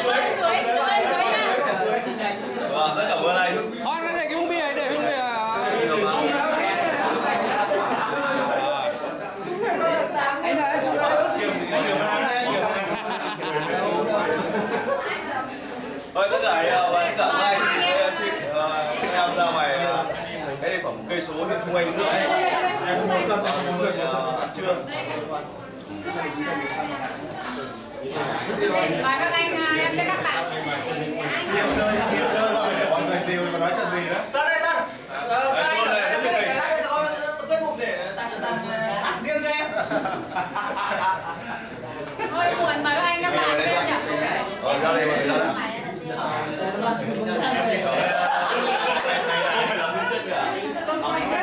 Vâng, rất cảm ơn anh. Thôi để cái phong bì này, để phong bì này. Anh ơi, chụp Thôi tất cả các anh chị em ra ngoài cái này khoảng 1 cây số huyện Trung Anh rưỡi. Em muốn dân ăn trưa. Mời các anh em cho các bạn. Diều chơi rồi để mọi người diều mà nói chuyện gì đó. Sao đây sao? Đây Có cái mục để tặng riêng cho em. Thôi buồn mời các anh các bạn lên nhỉ. ra đây mà ra đây.